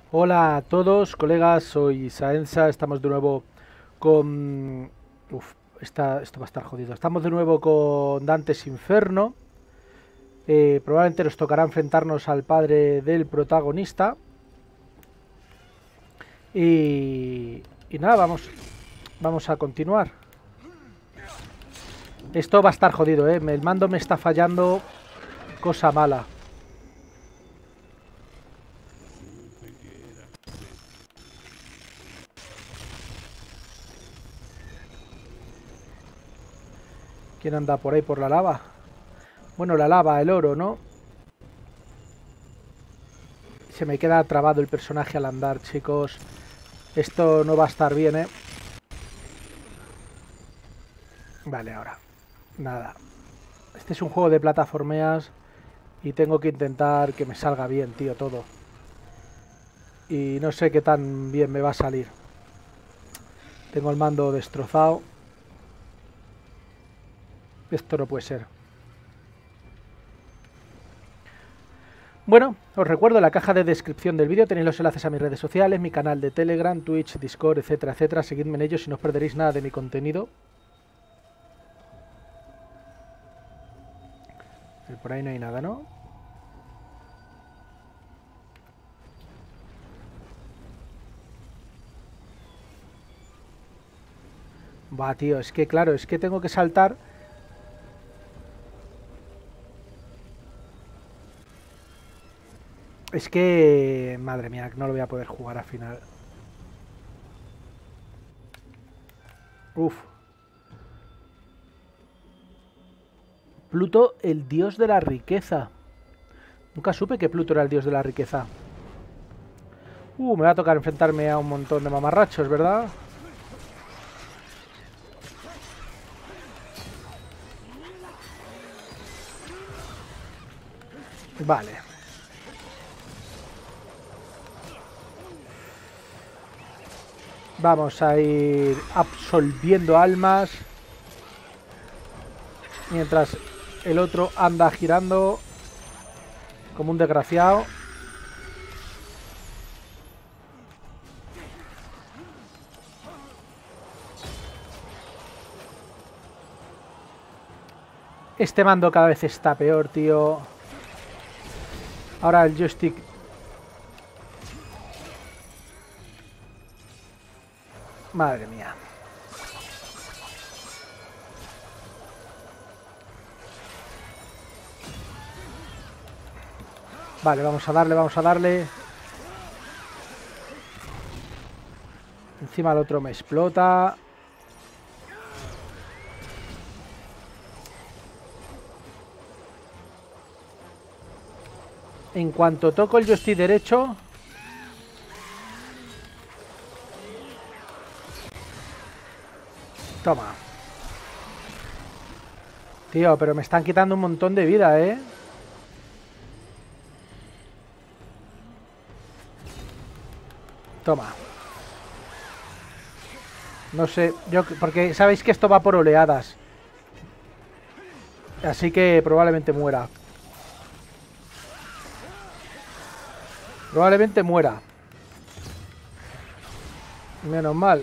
Hola a todos, colegas, soy Saenza, estamos de nuevo con... esto va a estar jodido. Estamos de nuevo con Dantes Inferno. Probablemente nos tocará enfrentarnos al padre del protagonista. Y nada, vamos a continuar. Esto va a estar jodido, ¿eh? El mando me está fallando, cosa mala. ¿Quién anda por ahí por la lava? Bueno, la lava, el oro, ¿no? Se me queda trabado el personaje al andar, chicos. Esto no va a estar bien, ¿eh? Vale, ahora. Nada. Este es un juego de plataformeas y tengo que intentar que me salga bien, tío, todo. Y no sé qué tan bien me va a salir. Tengo el mando destrozado. Esto no puede ser. Bueno, os recuerdo en la caja de descripción del vídeo tenéis los enlaces a mis redes sociales, mi canal de Telegram, Twitch, Discord, etcétera, etcétera. Seguidme en ellos y no os perderéis nada de mi contenido. Por ahí no hay nada, ¿no? Va, tío, es que claro, es que tengo que saltar. Es que... Madre mía, no lo voy a poder jugar al final. Uf. Pluto, el dios de la riqueza. Nunca supe que Pluto era el dios de la riqueza. Me va a tocar enfrentarme a un montón de mamarrachos, ¿verdad? Vale. Vamos a ir absolviendo almas. Mientras el otro anda girando como un desgraciado. Este mando cada vez está peor, tío. Ahora el joystick. Madre mía. Vale, vamos a darle, vamos a darle. Encima el otro me explota. En cuanto toco el joystick derecho... Toma. Tío, pero me están quitando un montón de vida, ¿eh? Toma. No sé, yo porque sabéis que esto va por oleadas. Así que probablemente muera. Probablemente muera. Menos mal.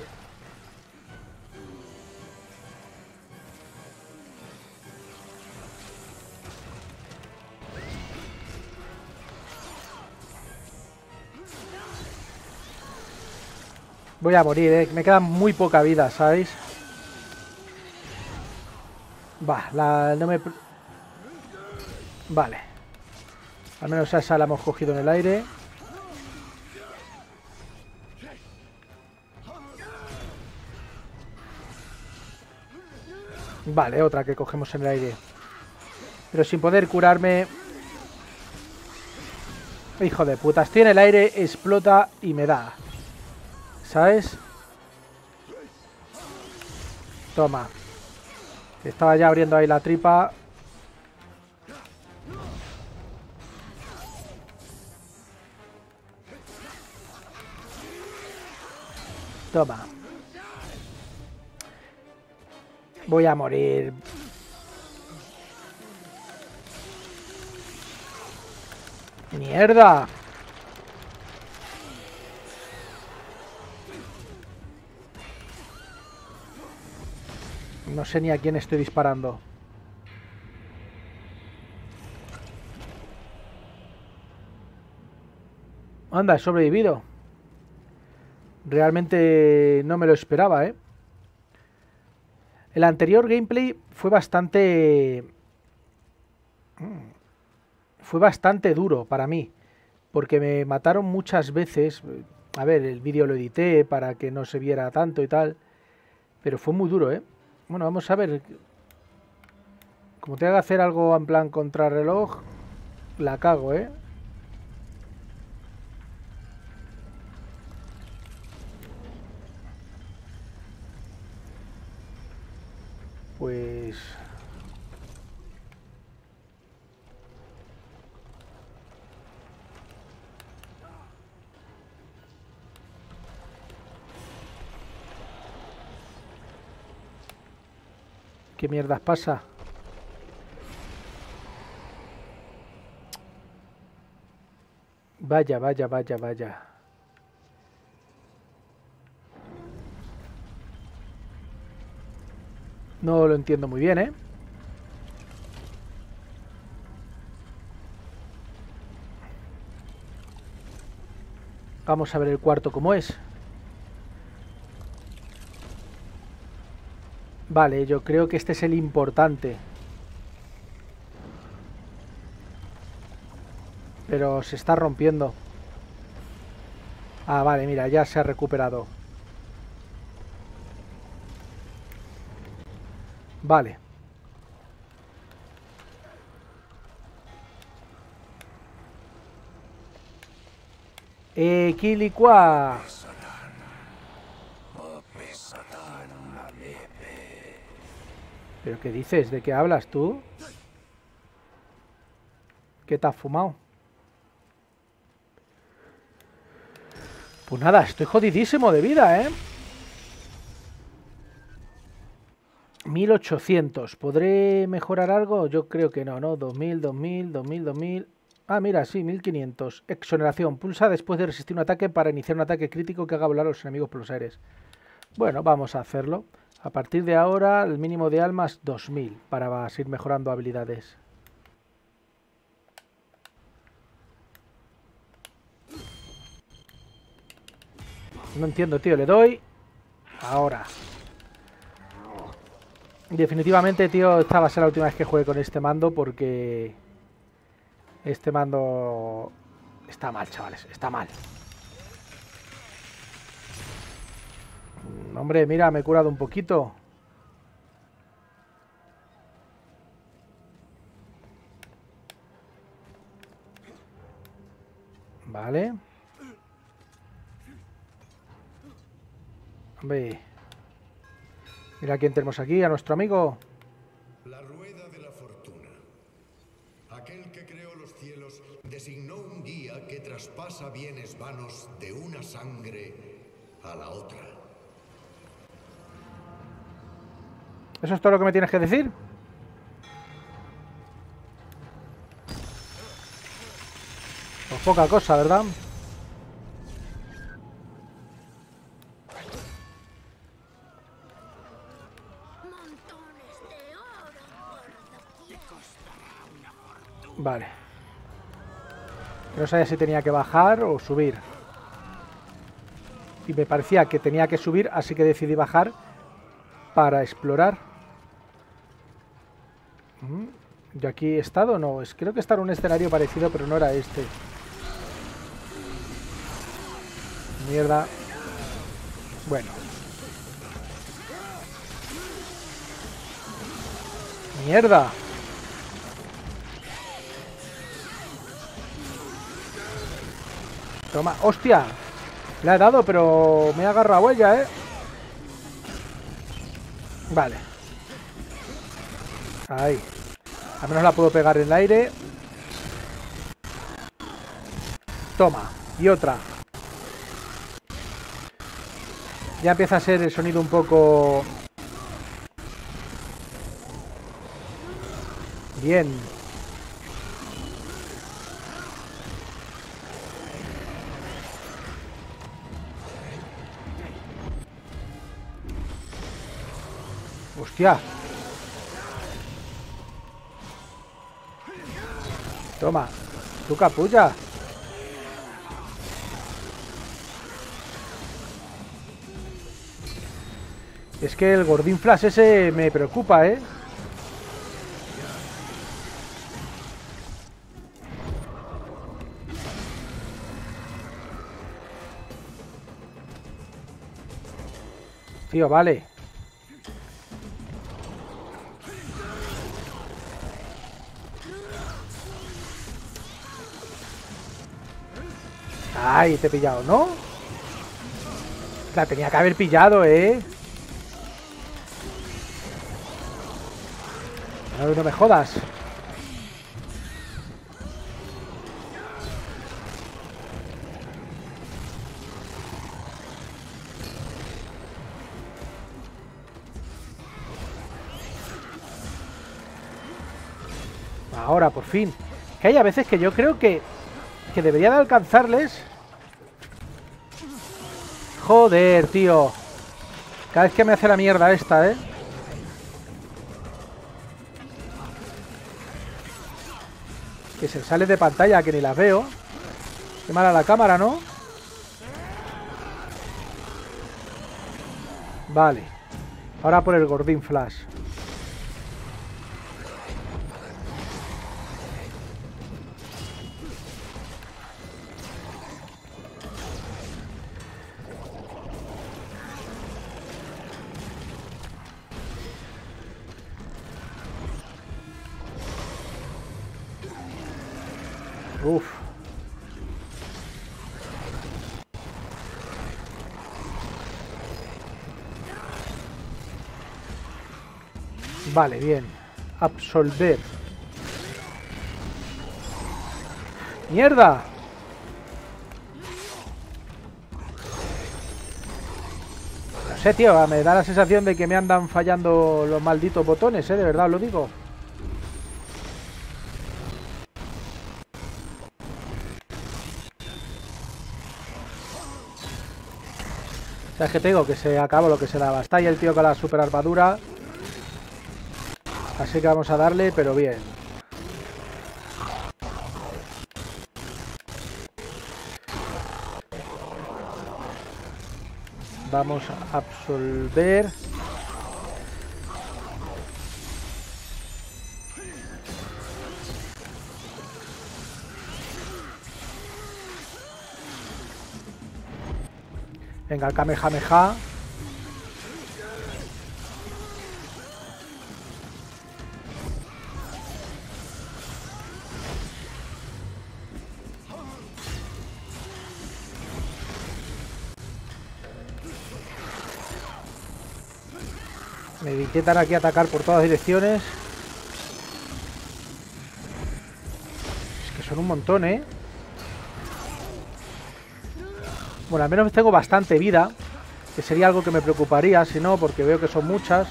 Voy a morir, me queda muy poca vida, ¿sabéis? Va, no me... Vale. Al menos a esa la hemos cogido en el aire. Vale, otra que cogemos en el aire. Pero sin poder curarme. Hijo de puta, estoy en el aire, explota y me da. ¿Sabes? Toma. Estaba ya abriendo ahí la tripa. Toma. Voy a morir. ¡Mierda! No sé ni a quién estoy disparando. Anda, he sobrevivido. Realmente no me lo esperaba, ¿eh? El anterior gameplay fue bastante... Fue bastante duro para mí. Porque me mataron muchas veces. A ver, el vídeo lo edité para que no se viera tanto y tal. Pero fue muy duro, ¿eh? Bueno, vamos a ver. Como tenga que hacer algo en plan contrarreloj, la cago, ¿eh? Pues... ¿Qué mierdas pasa? Vaya, vaya, vaya, vaya. No lo entiendo muy bien, ¿eh? Vamos a ver el cuarto cómo es. Vale, yo creo que este es el importante. Pero se está rompiendo. Ah, vale, mira, ya se ha recuperado. Vale. Quilicua. ¿Pero qué dices? ¿De qué hablas tú? ¿Qué te has fumado? Pues nada, estoy jodidísimo de vida, ¿eh? 1800. ¿Podré mejorar algo? Yo creo que no, ¿no? 2000, 2000, 2000, 2000... Ah, mira, sí, 1500. Exoneración. Pulsa después de resistir un ataque para iniciar un ataque crítico que haga volar a los enemigos por los aires. Bueno, vamos a hacerlo. A partir de ahora, el mínimo de almas 2000 para seguir mejorando habilidades. No entiendo, tío. Le doy... Ahora. Definitivamente, tío, esta va a ser la última vez que juegue con este mando porque... Este mando... Está mal, chavales. Está mal. Hombre, mira, me he curado un poquito. Vale. Hombre. Mira quién tenemos aquí, a nuestro amigo. La rueda de la fortuna. Aquel que creó los cielos designó un guía que traspasa bienes vanos de una sangre a la otra. ¿Eso es todo lo que me tienes que decir? Pues poca cosa, ¿verdad? Vale. No sabía si tenía que bajar o subir. Y me parecía que tenía que subir, así que decidí bajar para explorar. ¿Yo aquí he estado? No, creo que estaba en un escenario parecido, pero no era este. Mierda. Bueno. Mierda. Toma, hostia. Le he dado, pero me he agarrado a ella, ¿eh? Vale. Ahí. Al menos la puedo pegar en el aire. Toma. Y otra. Ya empieza a ser el sonido un poco... Bien. Hostia. Toma. Tu capulla. Es que el Gordín Flash ese me preocupa, ¿eh? Tío, vale. Ay, te he pillado, ¿no? La tenía que haber pillado, ¿eh? No, no me jodas. Ahora, por fin. Que hay a veces que yo creo que debería de alcanzarles. Joder, tío. Cada vez que me hace la mierda esta, ¿eh? Que se sale de pantalla, que ni las veo. Qué mala la cámara, ¿no? Vale. Ahora por el Gordín Flash. Uf. Vale, bien. Absolver. ¡Mierda! No sé, tío. Me da la sensación de que me andan fallando los malditos botones, ¿eh? De verdad os lo digo. O sea, es que te digo que se acabó lo que se daba. Está ahí el tío con la super armadura. Así que vamos a darle, pero bien. Vamos a absolver. Venga, el Kamehameha. Me intentan aquí atacar por todas direcciones. Es que son un montón, ¿eh? Bueno, al menos tengo bastante vida, que sería algo que me preocuparía, si no, porque veo que son muchas.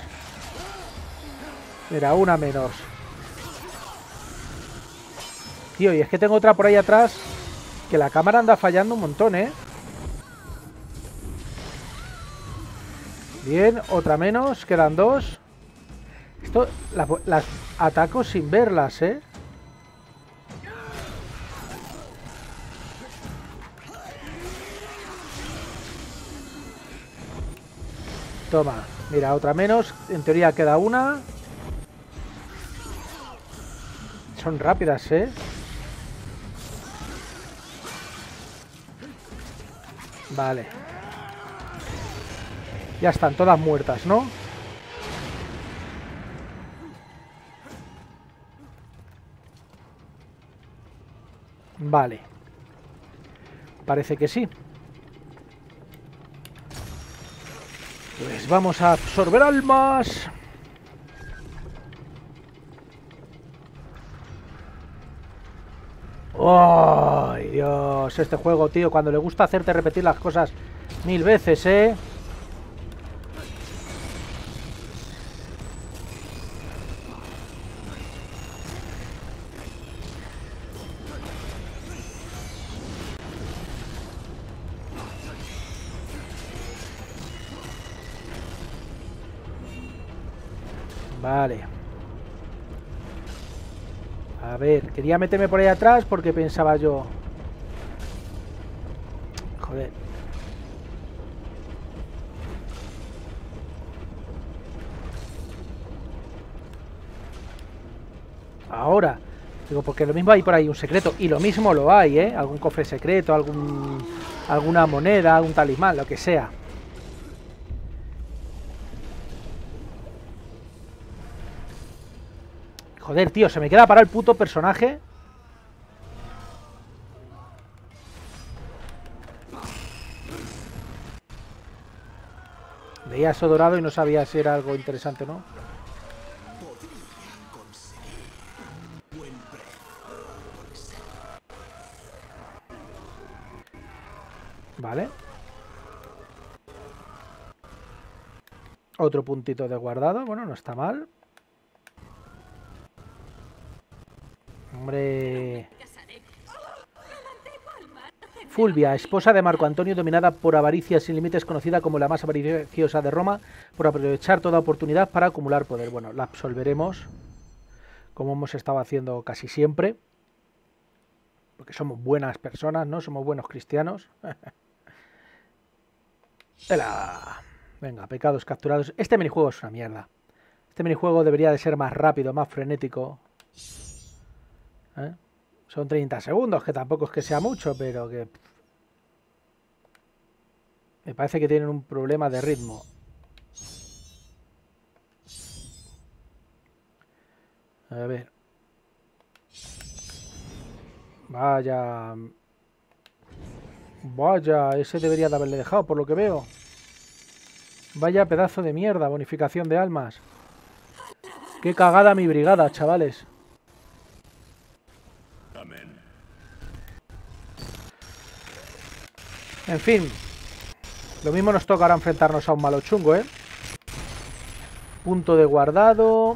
Mira, una menos. Tío, y es que tengo otra por ahí atrás, que la cámara anda fallando un montón, ¿eh? Bien, otra menos, quedan dos. Esto, las ataco sin verlas, ¿eh? Toma, mira, otra menos. En teoría queda una. Son rápidas, ¿eh? Vale. Ya están todas muertas, ¿no? Vale. Parece que sí. Pues vamos a absorber almas. ¡Ay, Dios! Este juego, tío, cuando le gusta hacerte repetir las cosas 1000 veces, ¿eh? Vale. A ver, quería meterme por ahí atrás porque pensaba yo... Joder. Ahora. Digo, porque lo mismo hay por ahí un secreto. Y lo mismo lo hay, ¿eh? Algún cofre secreto, alguna moneda, un talismán, lo que sea. Joder, tío, se me queda parado el puto personaje. Veía eso dorado y no sabía si era algo interesante o no. Vale. Otro puntito de guardado. Bueno, no está mal. Hombre... Fulvia, esposa de Marco Antonio, dominada por avaricia sin límites, conocida como la más avariciosa de Roma, por aprovechar toda oportunidad para acumular poder. Bueno, la absolveremos, como hemos estado haciendo casi siempre, porque somos buenas personas, ¿no? Somos buenos cristianos. Venga, pecados capturados. Este minijuego es una mierda. Este minijuego debería de ser más rápido, más frenético. Son 30 segundos, que tampoco es que sea mucho, pero que... Me parece que tienen un problema de ritmo. A ver. Vaya... Vaya, ese debería de haberle dejado, por lo que veo. Vaya pedazo de mierda, bonificación de almas. Qué cagada mi brigada, chavales. En fin, lo mismo nos tocará enfrentarnos a un malo chungo, ¿eh? Punto de guardado.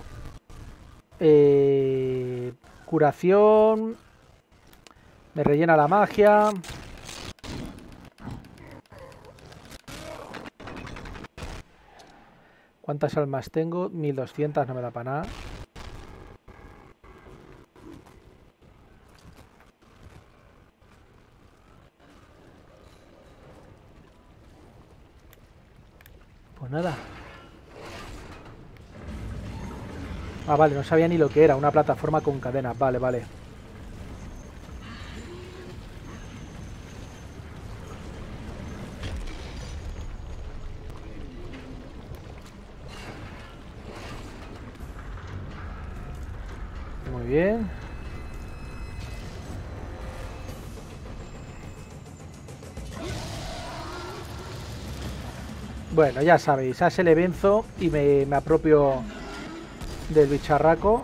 Curación. Me rellena la magia. ¿Cuántas almas tengo? 1200, no me da para nada. Pues nada. Ah, vale, no sabía ni lo que era. Una plataforma con cadenas. Vale, vale. Muy bien. Bueno, ya sabéis, hace el venzo y me apropio del bicharraco.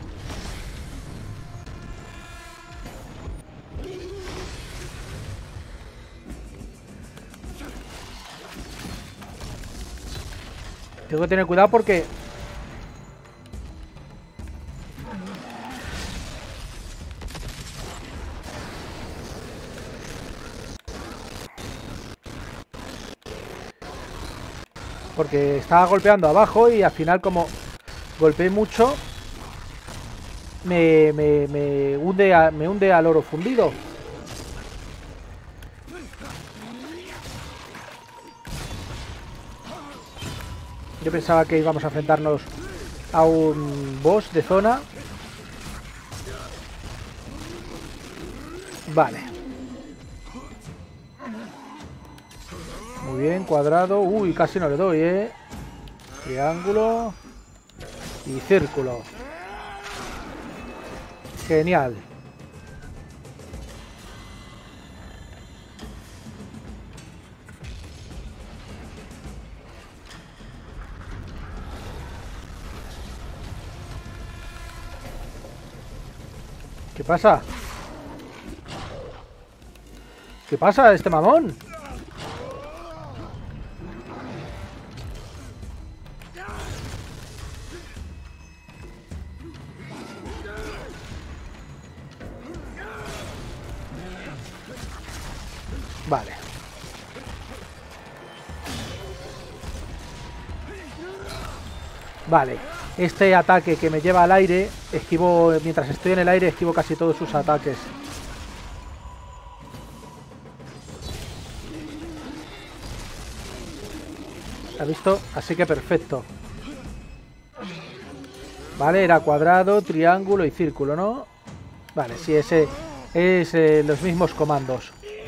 Tengo que tener cuidado porque... Porque estaba golpeando abajo y al final como golpeé mucho me hunde al oro fundido. Yo pensaba que íbamos a enfrentarnos a un boss de zona. Vale. Muy bien, cuadrado. Uy, casi no le doy, ¿eh? Triángulo. Y círculo. Genial. ¿Qué pasa? ¿Qué pasa, este mamón? Vale. Vale. Este ataque que me lleva al aire, esquivo, mientras estoy en el aire, esquivo casi todos sus ataques. ¿Has visto? Así que perfecto. Vale, era cuadrado, triángulo y círculo, ¿no? Vale, sí, ese es los mismos comandos.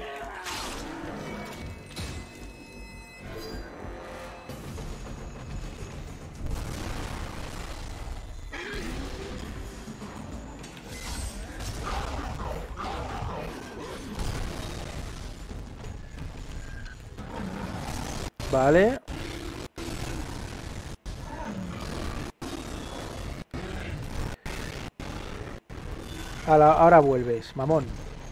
Vale. Ahora vuelves, mamón.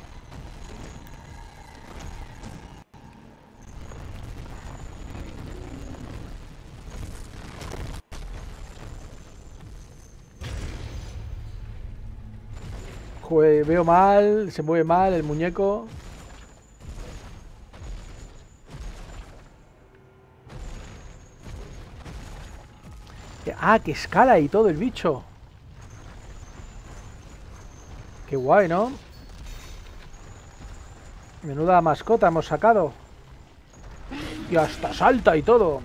Joder, veo mal, se mueve mal el muñeco. Ah, que escala y todo el bicho. Qué guay, ¿no? Menuda mascota hemos sacado. Y hasta salta y todo.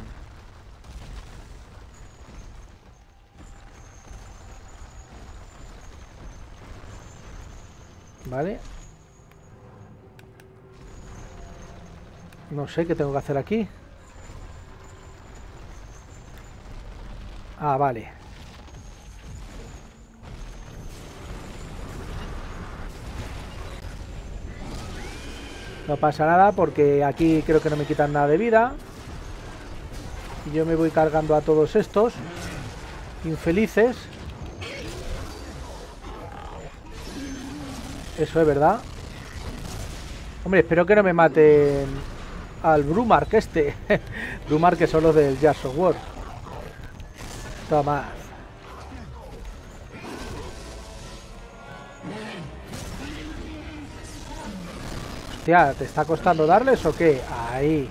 Vale. No sé qué tengo que hacer aquí. Ah, vale. No pasa nada porque aquí creo que no me quitan nada de vida. Y yo me voy cargando a todos estos infelices. Eso es verdad. Hombre, espero que no me maten al Brumark este. Brumark, que son los del Gears of War. Toma. Hostia, ¿te está costando darles o qué? Ahí.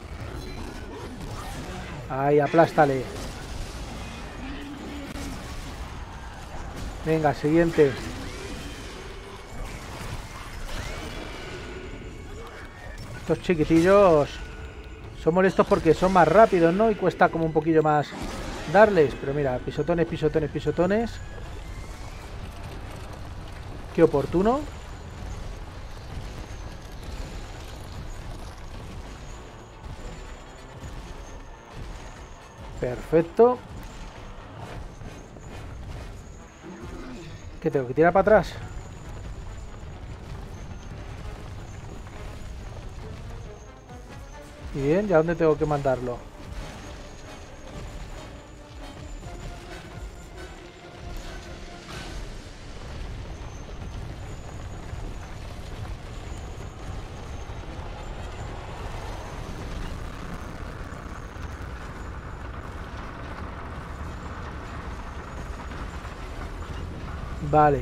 Ahí, aplástale. Venga, siguiente. Estos chiquitillos son molestos porque son más rápidos, ¿no? Y cuesta como un poquillo más darles. Pero mira, pisotones, pisotones, pisotones. Qué oportuno. Perfecto. ¿Qué tengo que tirar para atrás? Bien, ¿ya dónde tengo que mandarlo? Vale.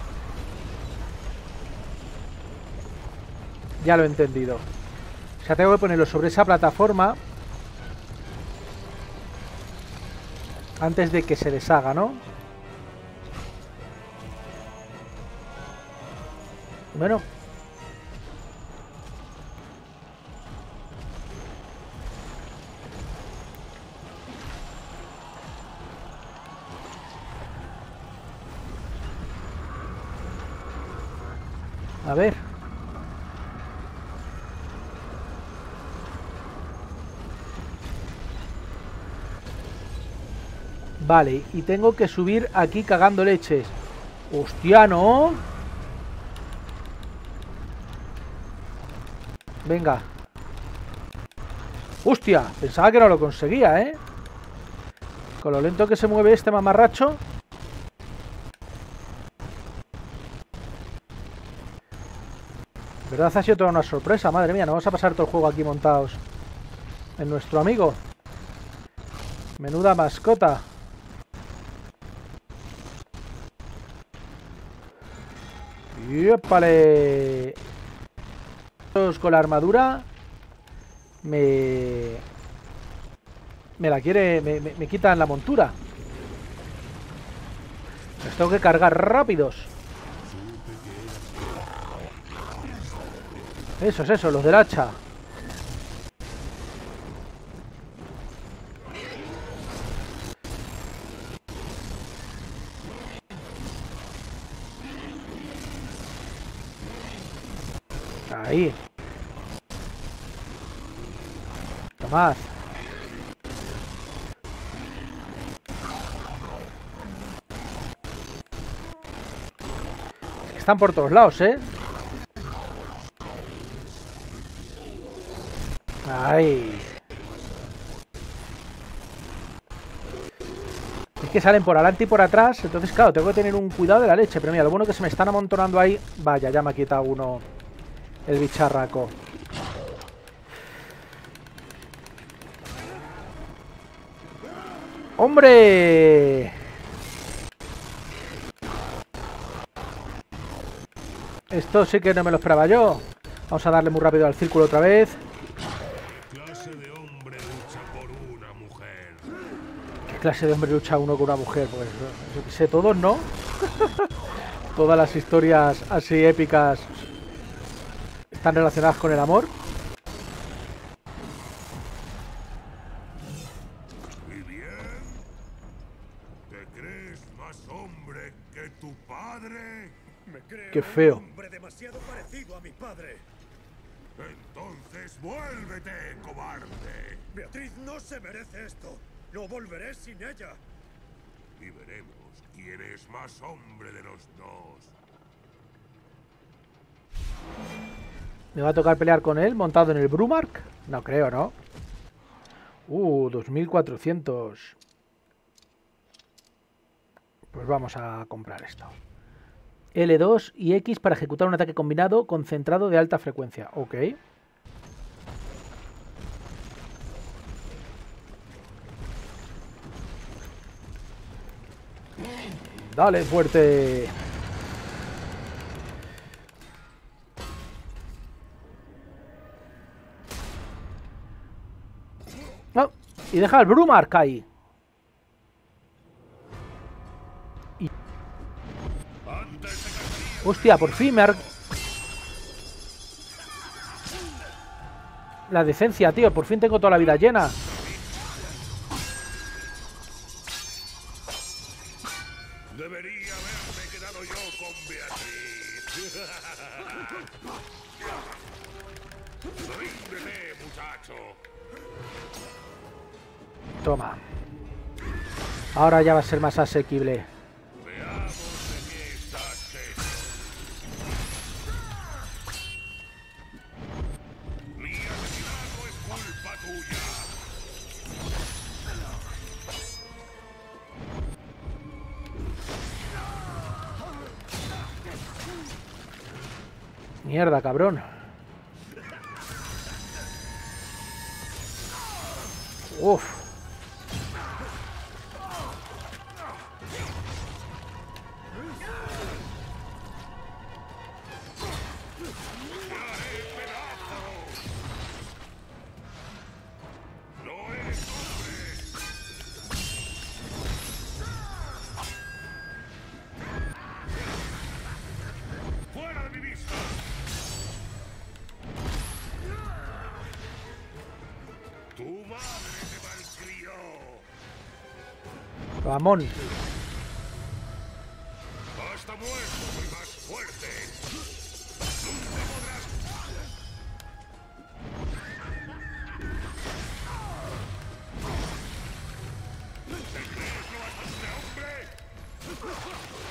Ya lo he entendido. O sea, tengo que ponerlo sobre esa plataforma antes de que se deshaga, ¿no? Bueno. A ver. Vale, y tengo que subir aquí cagando leches. Hostia, ¿no? Venga. Hostia, pensaba que no lo conseguía, ¿eh? Con lo lento que se mueve este mamarracho. ¿Verdad? Ha sido toda una sorpresa, madre mía. Nos vamos a pasar todo el juego aquí montados en nuestro amigo. Menuda mascota. ¡Yépale! Con la armadura me la quiere, me quitan la montura. Los tengo que cargar rápidos. Eso, los del hacha. Ahí. Tomad. Están por todos lados, ¿eh? Ahí. Es que salen por adelante y por atrás. Entonces, claro, tengo que tener un cuidado de la leche. Pero mira, lo bueno que se me están amontonando ahí. Vaya, ya me ha quitado uno el bicharraco. ¡Hombre! Esto sí que no me lo esperaba yo. Vamos a darle muy rápido al círculo otra vez. ¿Qué clase de hombre lucha por una mujer? ¿Qué clase de hombre lucha uno con una mujer? Pues yo qué sé, todos, ¿no? Todas las historias así épicas están relacionadas con el amor. ¿Y bien? ¿Te crees más hombre que tu padre? Me creo Qué feo. un hombre demasiado parecido a mi padre. Entonces vuélvete, cobarde. Beatriz no se merece esto. No volveré sin ella. Y veremos quién es más hombre de los dos. ¿Me va a tocar pelear con él montado en el Brumark? No creo, ¿no? 2400. Pues vamos a comprar esto. L2 y X para ejecutar un ataque combinado concentrado de alta frecuencia. Ok. Dale fuerte. No, y deja el Brumark ahí. Hostia, por fin me ha... La decencia, tío. Por fin tengo toda la vida llena. Debería haberme quedado yo con Beatriz. Ríndete, muchacho. Toma. Ahora ya va a ser más asequible. Veamos de qué estás hecho. Mi asesinato es culpa tuya. Mierda, cabrón. Uf. No eres hombre. ¡Fuera de mi vista! Tu madre te malcrió. Ramón. Hasta muerto soy más fuerte. Nunca podrás. ¿Te crees lo bastante hombre?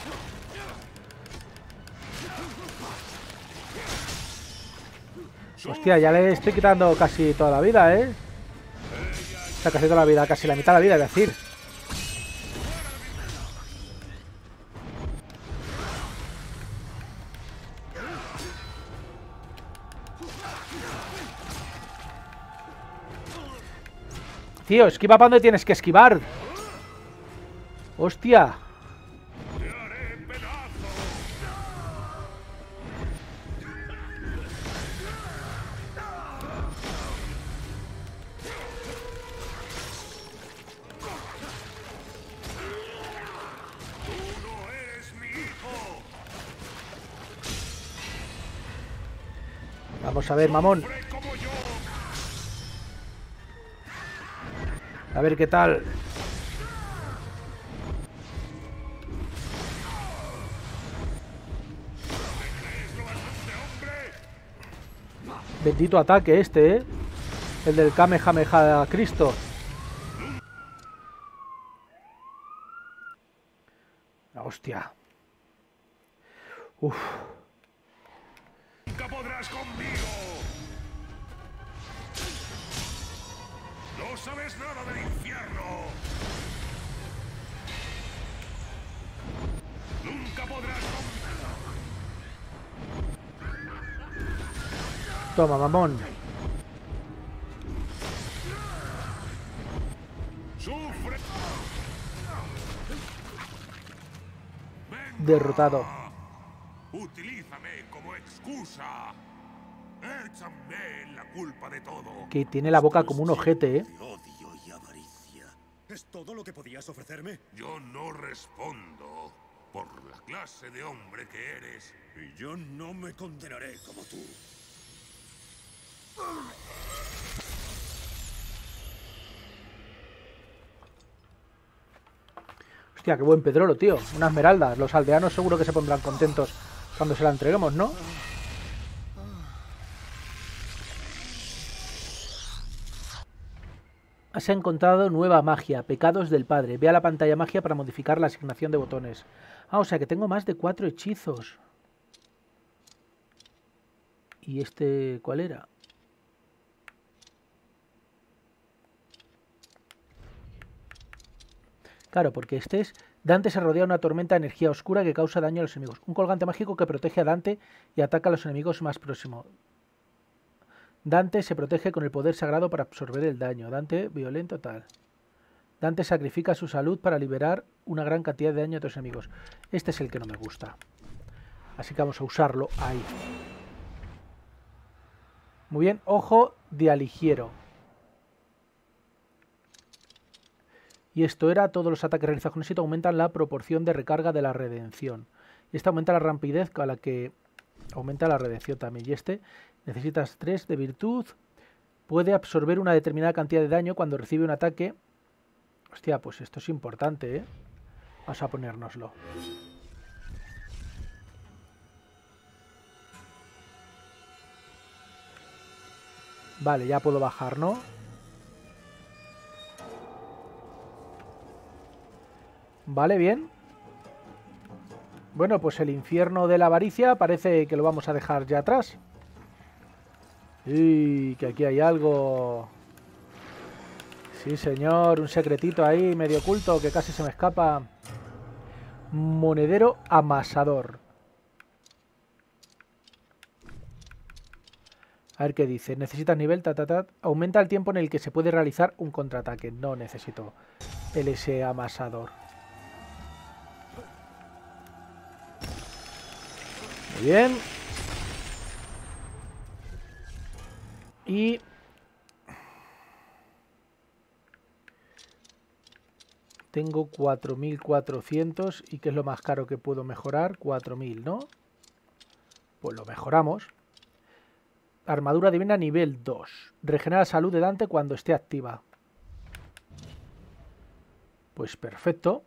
Hostia, ya le estoy quitando casi toda la vida, ¿eh? O sea, casi toda la vida, casi la mitad de la vida, es decir. Tío, esquiva para donde tienes que esquivar. Hostia. Te haré pedazos. Tú no eres Vamos a ver, mamón. A ver qué tal. Bendito ataque este, ¿eh? El del Kamehameha Cristo. La hostia. Uf. ¡Nunca podrás conmigo! ¡No sabes nada del infierno! ¡Nunca podrás conmigo! Toma, mamón. ¡Sufre! Derrotado. Utilízame como excusa. Échame la culpa de todo. Que tiene la boca como un ojete, ¿eh? Odio y avaricia. ¿Es todo lo que podías ofrecerme? Yo no respondo por la clase de hombre que eres. Y yo no me condenaré como tú. Hostia, qué buen pedrolo, tío. Una esmeralda. Los aldeanos seguro que se pondrán contentos cuando se la entreguemos, ¿no? Has encontrado nueva magia, pecados del padre. Ve a la pantalla magia para modificar la asignación de botones. Ah, o sea que tengo más de 4 hechizos. ¿Y este cuál era? Claro, porque este es... Dante se rodea de una tormenta de energía oscura que causa daño a los enemigos. Un colgante mágico que protege a Dante y ataca a los enemigos más próximos. Dante se protege con el poder sagrado para absorber el daño. Dante, violento, tal. Dante sacrifica su salud para liberar una gran cantidad de daño a otros enemigos. Este es el que no me gusta. Así que vamos a usarlo ahí. Muy bien, ojo de aligiero. Y esto era, todos los ataques realizados con éxito aumentan la proporción de recarga de la redención. Y este aumenta la rapidez a la que aumenta la redención también. Y este, necesitas 3 de virtud. Puede absorber una determinada cantidad de daño cuando recibe un ataque. Hostia, pues esto es importante, ¿eh? Vamos a ponérnoslo. Vale, ya puedo bajar, ¿no? Vale, bien. Bueno, pues el infierno de la avaricia parece que lo vamos a dejar ya atrás. Y que aquí hay algo. Sí, señor, un secretito ahí medio oculto que casi se me escapa. Monedero amasador. A ver qué dice. Necesitas nivel, Aumenta el tiempo en el que se puede realizar un contraataque. No necesito el ese amasador. Muy bien. Y... tengo 4.400. ¿Y qué es lo más caro que puedo mejorar? 4.000, ¿no? Pues lo mejoramos. Armadura divina nivel 2. Regenera salud de Dante cuando esté activa. Pues perfecto.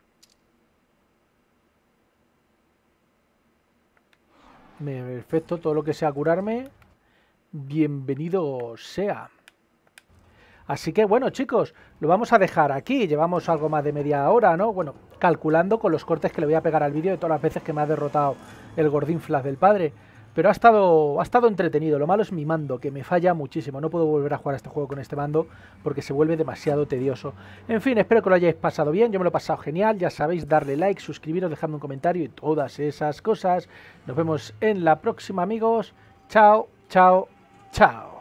Perfecto, todo lo que sea curarme, bienvenido sea. Así que bueno, chicos, lo vamos a dejar aquí. Llevamos algo más de media hora, ¿no? Bueno, calculando con los cortes que le voy a pegar al vídeo de todas las veces que me ha derrotado el Gordinflas del padre. Pero ha estado entretenido. Lo malo es mi mando, que me falla muchísimo. No puedo volver a jugar a este juego con este mando porque se vuelve demasiado tedioso. En fin, espero que lo hayáis pasado bien. Yo me lo he pasado genial. Ya sabéis, darle like, suscribiros, dejadme un comentario y todas esas cosas. Nos vemos en la próxima, amigos. Chao, chao, chao.